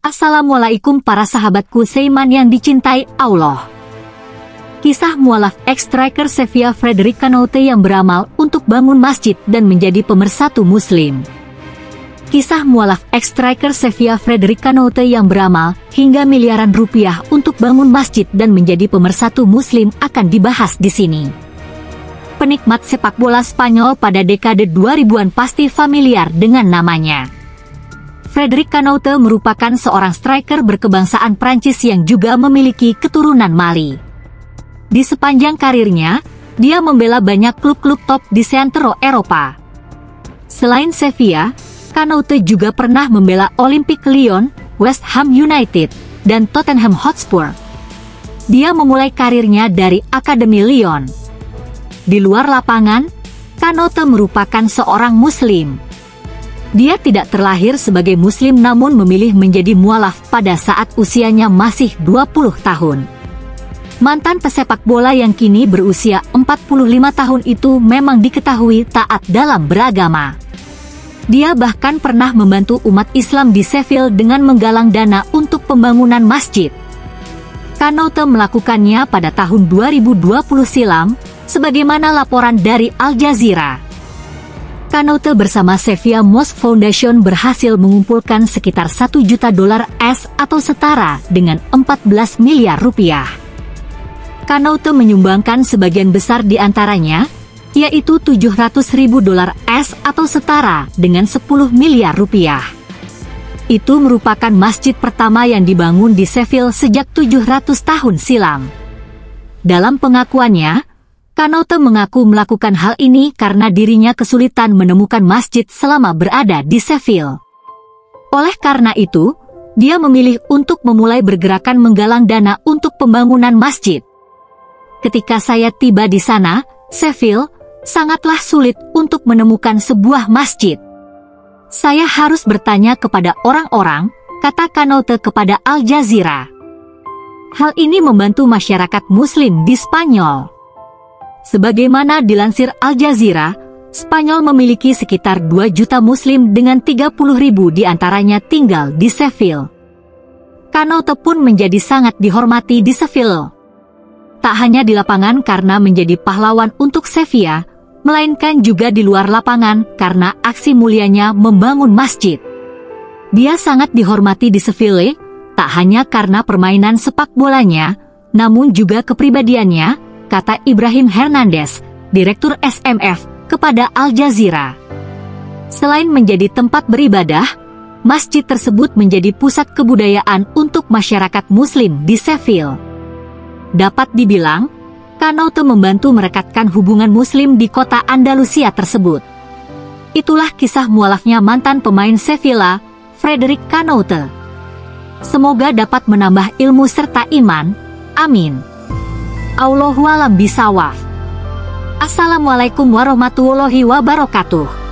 Assalamualaikum para sahabatku seiman yang dicintai Allah. Kisah mualaf ex-striker Sevilla Frederic Kanouté yang beramal untuk bangun masjid dan menjadi pemersatu muslim. Kisah mualaf ex-striker Sevilla Frederic Kanouté yang beramal hingga miliaran rupiah untuk bangun masjid dan menjadi pemersatu muslim akan dibahas di sini. Penikmat sepak bola Spanyol pada dekade 2000-an pasti familiar dengan namanya. Frederic Kanouté merupakan seorang striker berkebangsaan Prancis yang juga memiliki keturunan Mali. Di sepanjang karirnya, dia membela banyak klub-klub top di seantero Eropa. Selain Sevilla, Kanouté juga pernah membela Olympique Lyon, West Ham United, dan Tottenham Hotspur. Dia memulai karirnya dari Akademi Lyon. Di luar lapangan, Kanouté merupakan seorang Muslim. Dia tidak terlahir sebagai Muslim namun memilih menjadi mualaf pada saat usianya masih 20 tahun. Mantan pesepak bola yang kini berusia 45 tahun itu memang diketahui taat dalam beragama. Dia bahkan pernah membantu umat Islam di Seville dengan menggalang dana untuk pembangunan masjid. Kanouté melakukannya pada tahun 2020 silam, sebagaimana laporan dari Al Jazeera. Kanouté bersama Sevilla Mosque Foundation berhasil mengumpulkan sekitar $1 juta atau setara dengan 14 miliar rupiah. Kanouté menyumbangkan sebagian besar di antaranya, yaitu $700.000 atau setara dengan 10 miliar rupiah. Itu merupakan masjid pertama yang dibangun di Seville sejak 700 tahun silam. Dalam pengakuannya, Kanouté mengaku melakukan hal ini karena dirinya kesulitan menemukan masjid selama berada di Seville. Oleh karena itu, dia memilih untuk memulai bergerakan menggalang dana untuk pembangunan masjid. Ketika saya tiba di sana, Seville, sangatlah sulit untuk menemukan sebuah masjid. Saya harus bertanya kepada orang-orang, kata Kanouté kepada Al Jazeera. Hal ini membantu masyarakat Muslim di Spanyol. Sebagaimana dilansir Al Jazeera, Spanyol memiliki sekitar 2 juta Muslim dengan 30.000 diantaranya tinggal di Seville. Kanouté pun menjadi sangat dihormati di Seville. Tak hanya di lapangan karena menjadi pahlawan untuk Sevilla, melainkan juga di luar lapangan karena aksi mulianya membangun masjid. Dia sangat dihormati di Seville, tak hanya karena permainan sepak bolanya, namun juga kepribadiannya, kata Ibrahim Hernandez, Direktur SMF, kepada Al Jazeera. Selain menjadi tempat beribadah, masjid tersebut menjadi pusat kebudayaan untuk masyarakat Muslim di Seville. Dapat dibilang, Kanouté membantu merekatkan hubungan Muslim di kota Andalusia tersebut. Itulah kisah mualafnya mantan pemain Sevilla, Frederic Kanouté. Semoga dapat menambah ilmu serta iman. Amin. Allahu a'lam bishawab. Assalamualaikum warahmatullahi wabarakatuh.